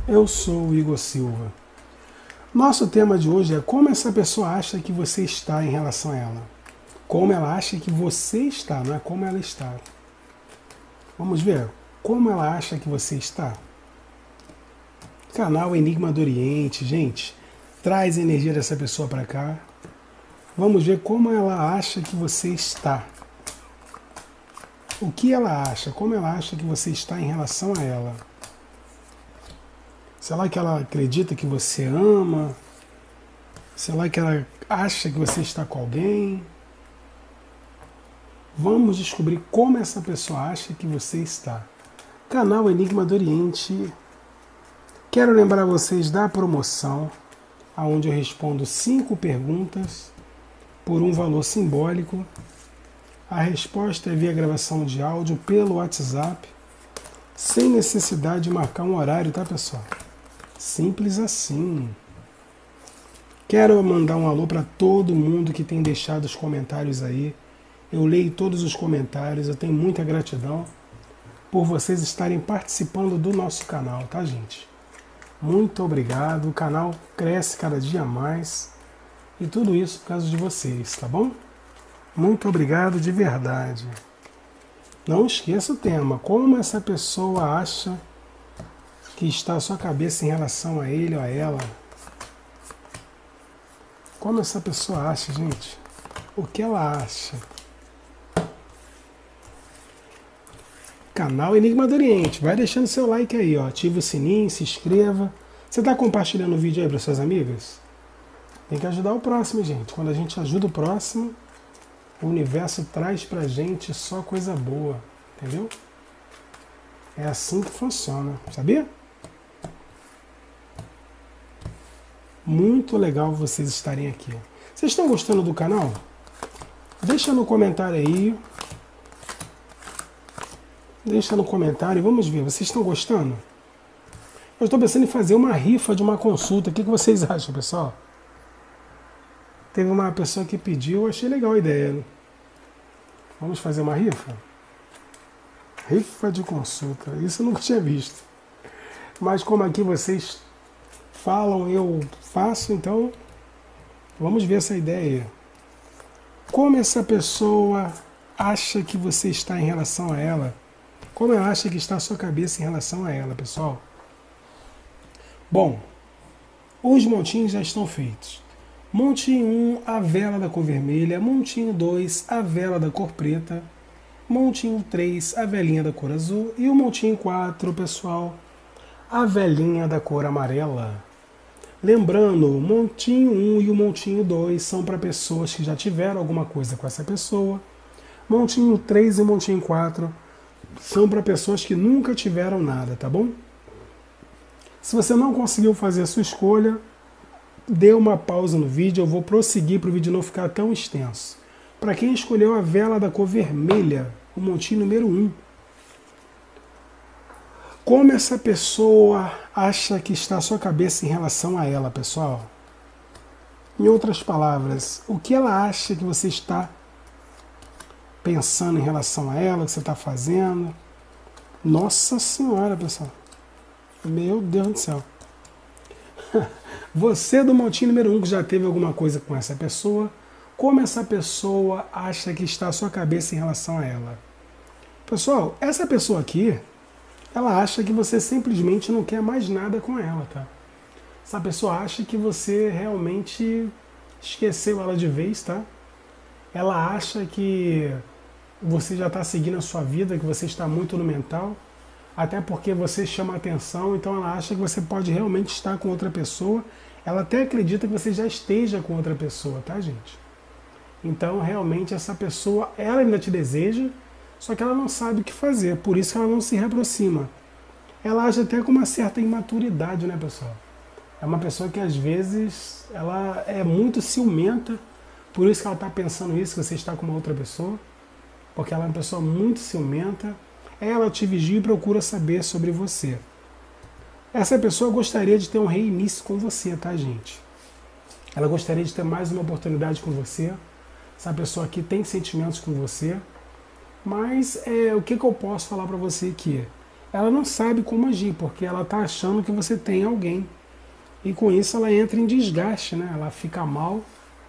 Eu sou o Igor Silva. Nosso tema de hoje é como essa pessoa acha que você está em relação a ela. Como ela acha que você está, não é como ela está. Vamos ver como ela acha que você está. Canal Enigma do Oriente, gente, traz a energia dessa pessoa para cá. Vamos ver como ela acha que você está. O que ela acha, como ela acha que você está em relação a ela. Será que ela acredita que você ama? Será que ela acha que você está com alguém? Vamos descobrir como essa pessoa acha que você está. Canal Enigma do Oriente. Quero lembrar vocês da promoção, onde eu respondo 5 perguntas por um valor simbólico. A resposta é via gravação de áudio pelo WhatsApp, sem necessidade de marcar um horário, tá, pessoal? Simples assim. Quero mandar um alô para todo mundo que tem deixado os comentários aí. Eu leio todos os comentários, eu tenho muita gratidão por vocês estarem participando do nosso canal, tá, gente? Muito obrigado, o canal cresce cada dia mais e tudo isso por causa de vocês, tá bom? Muito obrigado de verdade. Não esqueça o tema, como essa pessoa acha que está a sua cabeça em relação a ele ou a ela. Como essa pessoa acha, gente? O que ela acha? Canal Enigma do Oriente. Vai deixando seu like aí, ó. Ativa o sininho, se inscreva. Você está compartilhando o vídeo aí para suas amigas? Tem que ajudar o próximo, gente. Quando a gente ajuda o próximo, o universo traz pra gente só coisa boa. Entendeu? É assim que funciona. Sabia? Muito legal vocês estarem aqui. Vocês estão gostando do canal? Deixa no comentário aí. Deixa no comentário, vamos ver, vocês estão gostando? Eu estou pensando em fazer uma rifa de uma consulta, o que vocês acham, pessoal? Teve uma pessoa que pediu, eu achei legal a ideia. Né? Vamos fazer uma rifa? Rifa de consulta, isso eu nunca tinha visto. Mas como aqui vocês falam, eu faço, então vamos ver essa ideia. Como essa pessoa acha que você está em relação a ela? Como ela acha que está a sua cabeça em relação a ela, pessoal? Bom, os montinhos já estão feitos. Montinho 1, a vela da cor vermelha. Montinho 2, a vela da cor preta. Montinho 3, a velinha da cor azul. E o montinho 4, pessoal, a velinha da cor amarela. Lembrando, o montinho 1 e o montinho 2 são para pessoas que já tiveram alguma coisa com essa pessoa. Montinho 3 e montinho 4 são para pessoas que nunca tiveram nada, tá bom? Se você não conseguiu fazer a sua escolha, dê uma pausa no vídeo, eu vou prosseguir para o vídeo não ficar tão extenso. Para quem escolheu a vela da cor vermelha, o montinho número 1. Como essa pessoa acha que está a sua cabeça em relação a ela, pessoal? Em outras palavras, o que ela acha que você está pensando em relação a ela, o que você está fazendo? Nossa Senhora, pessoal. Meu Deus do céu. Você do montinho número 1 que já teve alguma coisa com essa pessoa, como essa pessoa acha que está a sua cabeça em relação a ela? Pessoal, essa pessoa aqui, ela acha que você simplesmente não quer mais nada com ela, tá? Essa pessoa acha que você realmente esqueceu ela de vez, tá? Ela acha que você já está seguindo a sua vida, que você está muito no mental, até porque você chama atenção, então ela acha que você pode realmente estar com outra pessoa. Ela até acredita que você já esteja com outra pessoa, tá, gente? Então, realmente, essa pessoa, ela ainda te deseja, só que ela não sabe o que fazer, por isso que ela não se reaproxima. Ela age até com uma certa imaturidade, né, pessoal? É uma pessoa que, às vezes, ela é muito ciumenta, por isso que ela está pensando isso, que você está com uma outra pessoa, porque ela é uma pessoa muito ciumenta. Ela te vigia e procura saber sobre você. Essa pessoa gostaria de ter um reinício com você, tá, gente? Ela gostaria de ter mais uma oportunidade com você. Essa pessoa aqui tem sentimentos com você. Mas o que eu posso falar para você aqui? ela não sabe como agir, porque ela está achando que você tem alguém. E com isso ela entra em desgaste, né? Ela fica mal.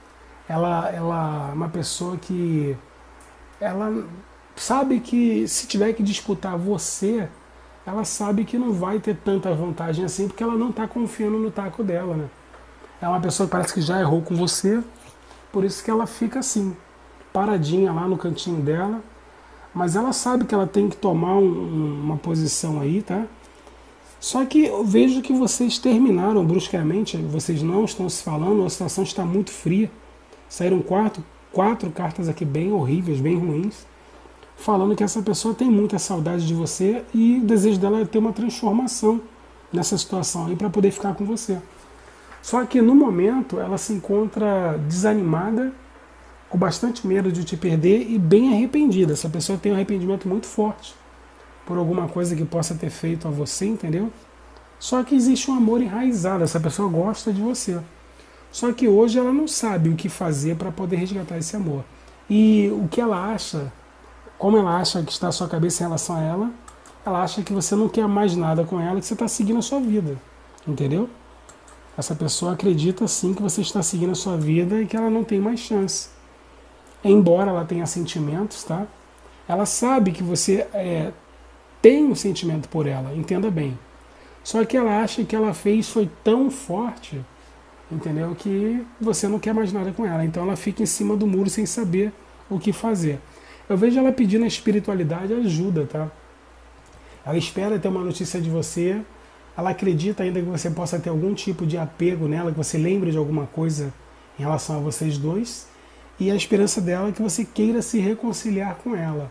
Ela é uma pessoa que ela sabe que se tiver que disputar você, ela sabe que não vai ter tanta vantagem assim, porque ela não está confiando no taco dela, né? É uma pessoa que parece que já errou com você, por isso que ela fica assim, paradinha lá no cantinho dela, mas ela sabe que ela tem que tomar uma posição aí, tá? Só que eu vejo que vocês terminaram bruscamente, vocês não estão se falando, a situação está muito fria. Saíram quatro cartas aqui bem horríveis, bem ruins, falando que essa pessoa tem muita saudade de você e o desejo dela é ter uma transformação nessa situação aí para poder ficar com você. Só que no momento ela se encontra desanimada, com bastante medo de te perder e bem arrependida. Essa pessoa tem um arrependimento muito forte por alguma coisa que possa ter feito a você, entendeu? Só que existe um amor enraizado, essa pessoa gosta de você. Só que hoje ela não sabe o que fazer para poder resgatar esse amor. E o que ela acha, como ela acha que está a sua cabeça em relação a ela acha que você não quer mais nada com ela, que você está seguindo a sua vida. Entendeu? Essa pessoa acredita sim que você está seguindo a sua vida e que ela não tem mais chance. Embora ela tenha sentimentos, tá? Ela sabe que você tem um sentimento por ela, entenda bem. Só que ela acha que ela fez foi tão forte, entendeu? Que você não quer mais nada com ela. Então ela fica em cima do muro sem saber o que fazer. Eu vejo ela pedindo a espiritualidade ajuda, tá? Ela espera ter uma notícia de você. Ela acredita ainda que você possa ter algum tipo de apego nela, que você lembre de alguma coisa em relação a vocês dois. E a esperança dela é que você queira se reconciliar com ela.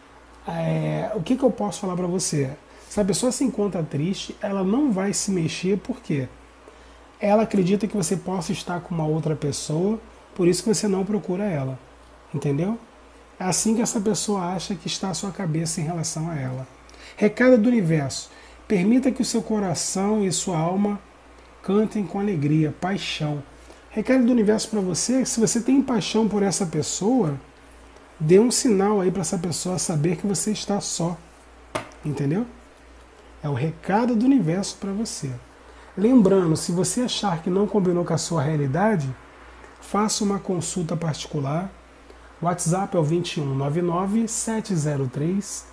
O que eu posso falar para você? Se a pessoa se encontra triste, ela não vai se mexer, por quê? Ela acredita que você possa estar com uma outra pessoa, por isso que você não procura ela. Entendeu? É assim que essa pessoa acha que está a sua cabeça em relação a ela. Recado do universo. Permita que o seu coração e sua alma cantem com alegria, paixão. Recado do universo para você, se você tem paixão por essa pessoa, dê um sinal aí para essa pessoa saber que você está só. Entendeu? É o recado do universo para você. Lembrando, se você achar que não combinou com a sua realidade, faça uma consulta particular. O WhatsApp é o 2199 703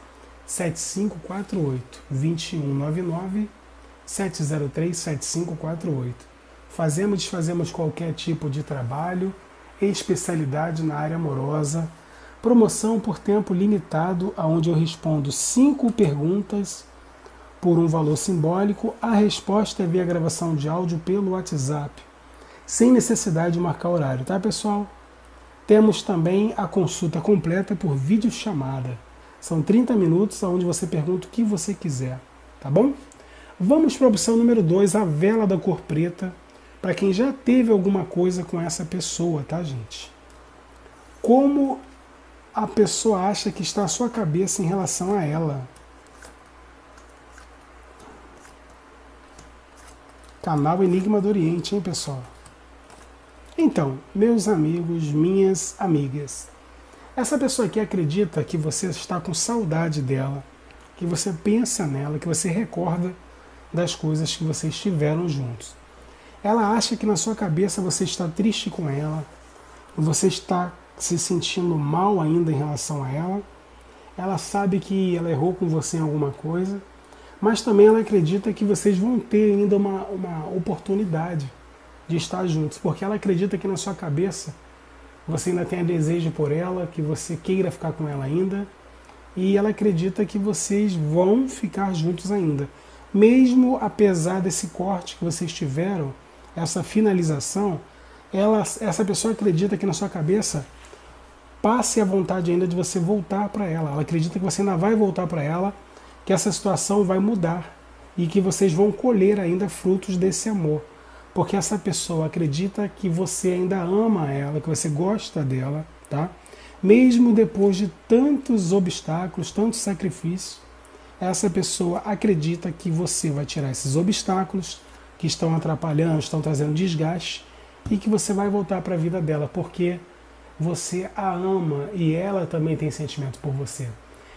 7548. 2199 703 7548. Fazemos e desfazemos qualquer tipo de trabalho, especialidade na área amorosa, promoção por tempo limitado, onde eu respondo 5 perguntas por um valor simbólico. A resposta é via gravação de áudio pelo WhatsApp, sem necessidade de marcar horário, tá, pessoal? Temos também a consulta completa por videochamada. São 30 minutos, onde você pergunta o que você quiser, tá bom? Vamos para a opção número 2, a vela da cor preta, para quem já teve alguma coisa com essa pessoa, tá, gente? Como a pessoa acha que está a sua cabeça em relação a ela? Canal Enigma do Oriente, hein, pessoal? Então, meus amigos, minhas amigas, essa pessoa aqui acredita que você está com saudade dela, que você pensa nela, que você recorda das coisas que vocês tiveram juntos. Ela acha que na sua cabeça você está triste com ela, você está se sentindo mal ainda em relação a ela. Ela sabe que ela errou com você em alguma coisa, mas também ela acredita que vocês vão ter ainda uma oportunidade de estar juntos, porque ela acredita que na sua cabeça você ainda tem desejo por ela, que você queira ficar com ela ainda, e ela acredita que vocês vão ficar juntos ainda. Mesmo apesar desse corte que vocês tiveram, essa finalização, essa pessoa acredita que na sua cabeça passe a vontade ainda de você voltar para ela. Ela acredita que você ainda vai voltar para ela, que essa situação vai mudar e que vocês vão colher ainda frutos desse amor. Porque essa pessoa acredita que você ainda ama ela, que você gosta dela, tá? Mesmo depois de tantos obstáculos, tantos sacrifícios, essa pessoa acredita que você vai tirar esses obstáculos que estão atrapalhando, estão trazendo desgaste, e que você vai voltar para a vida dela, porque você a ama e ela também tem sentimento por você.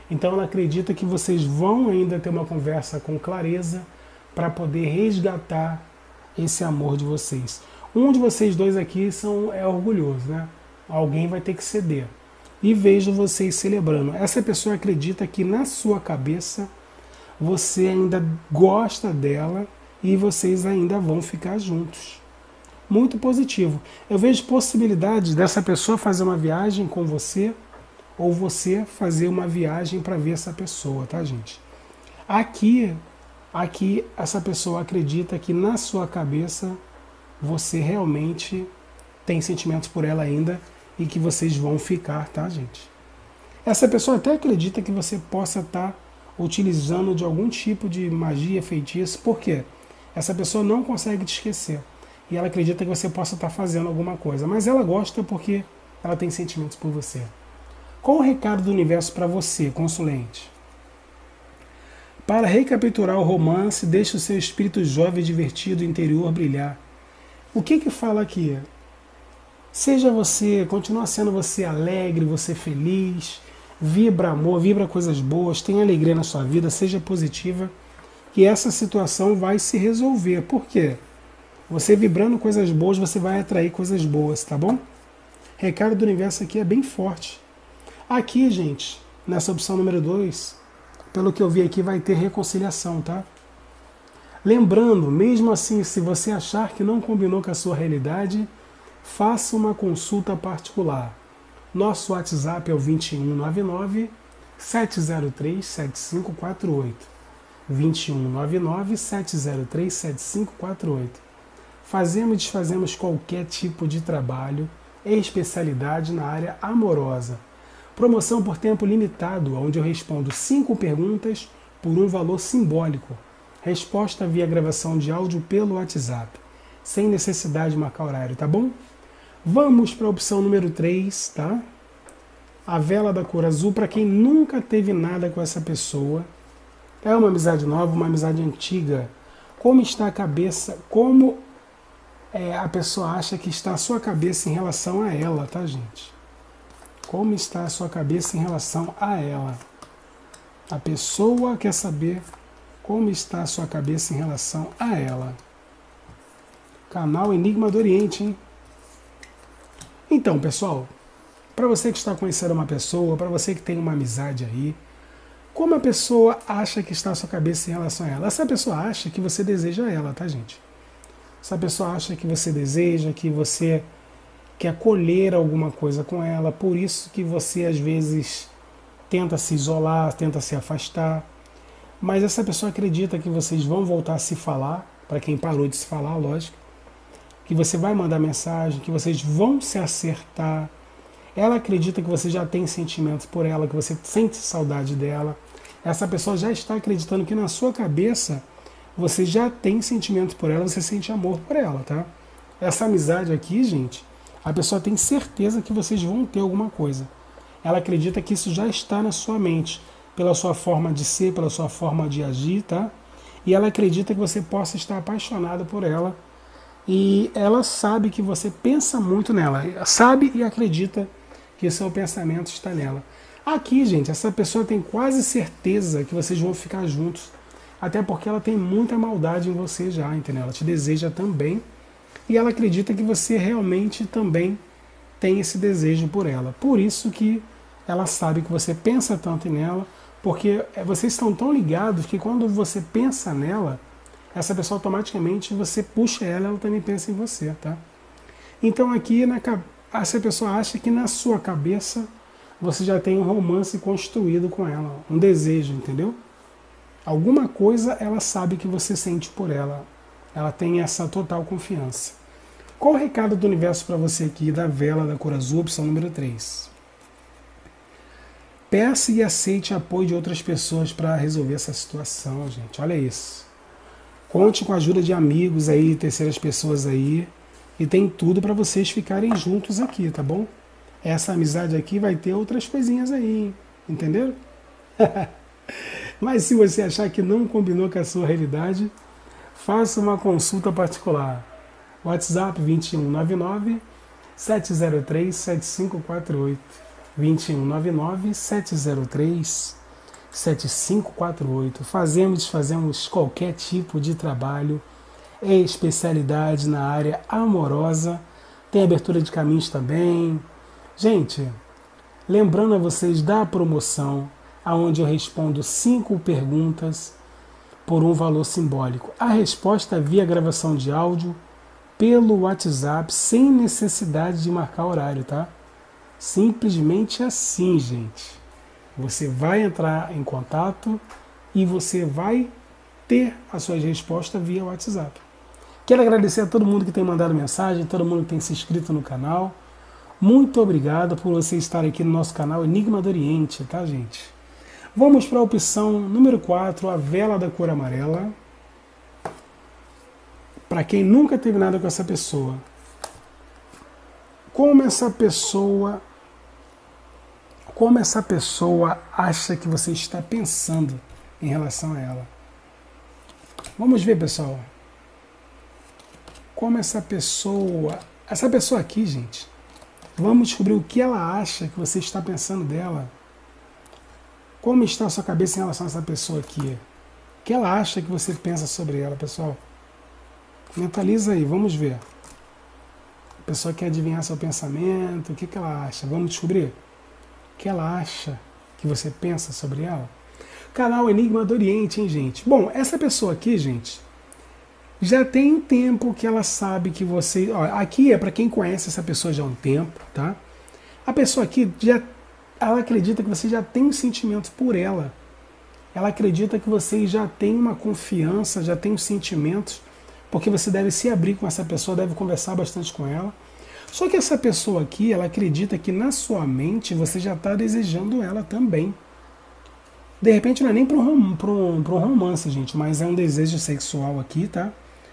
Então ela acredita que vocês vão ainda ter uma conversa com clareza para poder resgatar esse amor de vocês. Um de vocês dois aqui é orgulhoso, né? Alguém vai ter que ceder. E vejo vocês celebrando. Essa pessoa acredita que na sua cabeça você ainda gosta dela e vocês ainda vão ficar juntos. Muito positivo. Eu vejo possibilidades dessa pessoa fazer uma viagem com você ou você fazer uma viagem para ver essa pessoa, tá, gente? Aqui essa pessoa acredita que na sua cabeça você realmente tem sentimentos por ela ainda e que vocês vão ficar, tá, gente? Essa pessoa até acredita que você possa estar utilizando de algum tipo de magia, feitiço. Por quê? Essa pessoa não consegue te esquecer. E ela acredita que você possa estar fazendo alguma coisa. Mas ela gosta porque ela tem sentimentos por você. Qual o recado do universo para você, consulente? Para recapitular o romance, deixe o seu espírito jovem e divertido interior brilhar. O que fala aqui? Seja você, continua sendo você alegre, você feliz, vibra amor, vibra coisas boas, tenha alegria na sua vida, seja positiva, que essa situação vai se resolver. Por quê? Você vibrando coisas boas, você vai atrair coisas boas, tá bom? Recado do universo aqui é bem forte. Aqui, gente, nessa opção número 2, pelo que eu vi aqui, vai ter reconciliação, tá? Lembrando, mesmo assim, se você achar que não combinou com a sua realidade, faça uma consulta particular. Nosso WhatsApp é o 2199 703 7548. 2199 703 7548. Fazemos e desfazemos qualquer tipo de trabalho e especialidade na área amorosa. Promoção por tempo limitado, onde eu respondo 5 perguntas por um valor simbólico. Resposta via gravação de áudio pelo WhatsApp, sem necessidade de marcar horário, tá bom? Vamos para a opção número 3, tá? A vela da cor azul, para quem nunca teve nada com essa pessoa. É uma amizade nova, uma amizade antiga. Como está a cabeça, como a pessoa acha que está a sua cabeça em relação a ela, tá, gente? Como está a sua cabeça em relação a ela? A pessoa quer saber como está a sua cabeça em relação a ela. Canal Enigma do Oriente, hein? Então, pessoal, para você que está conhecendo uma pessoa, para você que tem uma amizade aí, como a pessoa acha que está a sua cabeça em relação a ela? Essa pessoa acha que você deseja ela, tá, gente? Essa pessoa acha que você deseja, que você quer colher alguma coisa com ela, por isso que você às vezes tenta se isolar, tenta se afastar. Mas essa pessoa acredita que vocês vão voltar a se falar, para quem parou de se falar, lógico, que você vai mandar mensagem, que vocês vão se acertar. Ela acredita que você já tem sentimentos por ela, que você sente saudade dela. Essa pessoa já está acreditando que na sua cabeça você já tem sentimento por ela, você sente amor por ela, tá? Essa amizade aqui, gente, a pessoa tem certeza que vocês vão ter alguma coisa. Ela acredita que isso já está na sua mente, pela sua forma de ser, pela sua forma de agir, tá? E ela acredita que você possa estar apaixonado por ela. E ela sabe que você pensa muito nela, sabe e acredita que o seu pensamento está nela. Aqui, gente, essa pessoa tem quase certeza que vocês vão ficar juntos, até porque ela tem muita maldade em você já, entendeu? Ela te deseja também e ela acredita que você realmente também tem esse desejo por ela. Por isso que ela sabe que você pensa tanto nela, porque vocês estão tão ligados que quando você pensa nela, essa pessoa automaticamente, você puxa ela, ela também pensa em você, tá? Então aqui, essa pessoa acha que na sua cabeça você já tem um romance construído com ela, um desejo, entendeu? Alguma coisa ela sabe que você sente por ela. Ela tem essa total confiança. Qual o recado do universo para você aqui da vela da cor azul, opção número 3? Peça e aceite apoio de outras pessoas para resolver essa situação, gente. Olha isso. Conte com a ajuda de amigos aí, terceiras pessoas aí. E tem tudo para vocês ficarem juntos aqui, tá bom? Essa amizade aqui vai ter outras coisinhas aí, hein? Entenderam? Mas se você achar que não combinou com a sua realidade, faça uma consulta particular. WhatsApp 2199 703 7548. 2199 703 7548. Fazemos qualquer tipo de trabalho, é especialidade na área amorosa, tem abertura de caminhos também. Gente, lembrando a vocês da promoção, onde eu respondo 5 perguntas por um valor simbólico. A resposta via gravação de áudio pelo WhatsApp, sem necessidade de marcar horário, tá? Simplesmente assim, gente. Você vai entrar em contato e você vai ter as suas respostas via WhatsApp. Quero agradecer a todo mundo que tem mandado mensagem, todo mundo que tem se inscrito no canal. Muito obrigado por você estar aqui no nosso canal Enigma do Oriente, tá, gente? Vamos para a opção número 4, a vela da cor amarela. Para quem nunca teve nada com essa pessoa, como essa pessoa acha que você está pensando em relação a ela? Vamos ver, pessoal. Como essa pessoa aqui, gente, vamos descobrir o que ela acha que você está pensando dela. Como está a sua cabeça em relação a essa pessoa aqui? O que ela acha que você pensa sobre ela, pessoal? Mentaliza aí, vamos ver. A pessoa quer adivinhar seu pensamento, o que ela acha? Vamos descobrir? O que ela acha que você pensa sobre ela? Canal Enigma do Oriente, hein, gente? Bom, essa pessoa aqui, gente, já tem um tempo que ela sabe que você... Ó, aqui é para quem conhece essa pessoa já há um tempo, tá? A pessoa aqui, ela acredita que você já tem um sentimento por ela. Ela acredita que você já tem uma confiança, já tem os sentimentos, porque você deve se abrir com essa pessoa, deve conversar bastante com ela. Só que essa pessoa aqui, ela acredita que na sua mente você já está desejando ela também. De repente não é nem para um romance, gente, mas é um desejo sexual aqui, tá?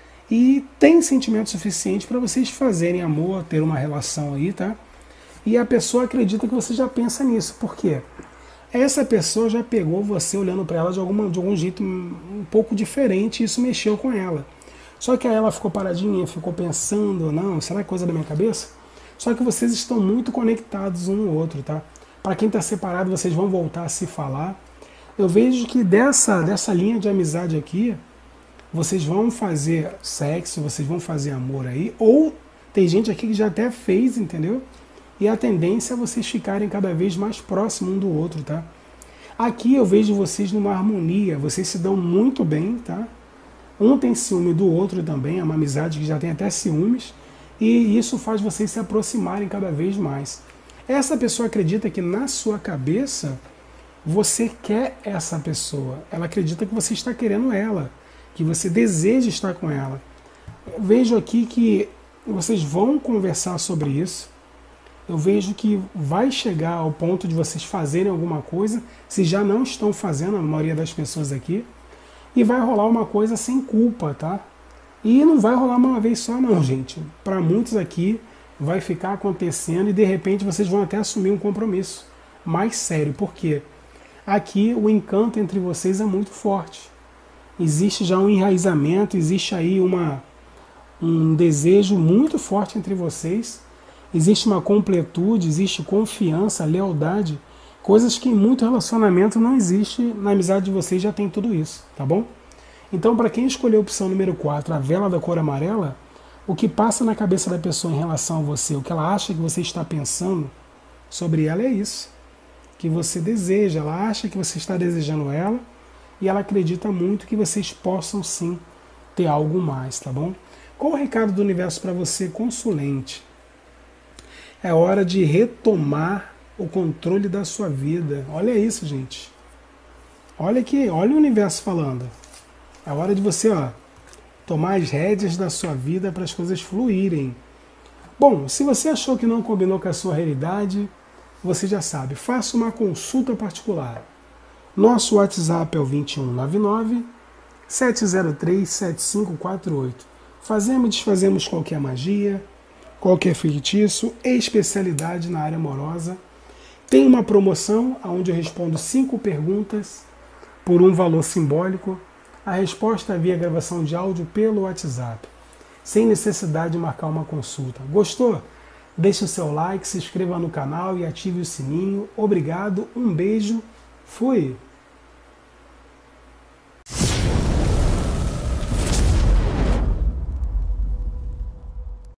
E tem sentimento suficiente para vocês fazerem amor, ter uma relação aí, tá? E a pessoa acredita que você já pensa nisso. Por quê? Essa pessoa já pegou você olhando para ela de algum jeito um pouco diferente e isso mexeu com ela. Só que aí ela ficou paradinha, ficou pensando, não, será coisa da minha cabeça? Só que vocês estão muito conectados um no outro, tá? Para quem está separado, vocês vão voltar a se falar. Eu vejo que dessa linha de amizade aqui, vocês vão fazer sexo, vocês vão fazer amor aí, ou tem gente aqui que já até fez, entendeu? E a tendência é vocês ficarem cada vez mais próximos um do outro, tá? Aqui eu vejo vocês numa harmonia, vocês se dão muito bem, tá? Um tem ciúme do outro também, é uma amizade que já tem até ciúmes, e isso faz vocês se aproximarem cada vez mais. Essa pessoa acredita que na sua cabeça você quer essa pessoa, ela acredita que você está querendo ela, que você deseja estar com ela. Eu vejo aqui que vocês vão conversar sobre isso. Eu vejo que vai chegar ao ponto de vocês fazerem alguma coisa, se já não estão fazendo, a maioria das pessoas aqui, e vai rolar uma coisa sem culpa, tá? E não vai rolar uma vez só não, gente. Para muitos aqui vai ficar acontecendo e de repente vocês vão até assumir um compromisso mais sério. Por quê? Aqui o encanto entre vocês é muito forte. Existe já um enraizamento, existe aí um desejo muito forte entre vocês. Existe uma completude, existe confiança, lealdade, coisas que em muito relacionamento não existe, na amizade de vocês já tem tudo isso, tá bom? Então, para quem escolheu a opção número 4, a vela da cor amarela, o que passa na cabeça da pessoa em relação a você, o que ela acha que você está pensando sobre ela é isso, que você deseja, ela acha que você está desejando ela e ela acredita muito que vocês possam sim ter algo mais, tá bom? Qual o recado do universo para você, consulente? É hora de retomar o controle da sua vida. Olha isso, gente. Olha aqui, olha o universo falando. É hora de você, tomar as rédeas da sua vida para as coisas fluírem. Bom, se você achou que não combinou com a sua realidade, você já sabe, faça uma consulta particular. Nosso WhatsApp é o 2199 703 7548. Fazemos e desfazemos qualquer magia, qualquer feitiço, especialidade na área amorosa. Tem uma promoção onde eu respondo 5 perguntas por um valor simbólico. A resposta é via gravação de áudio pelo WhatsApp, sem necessidade de marcar uma consulta. Gostou? Deixe o seu like, se inscreva no canal e ative o sininho. Obrigado, um beijo, fui!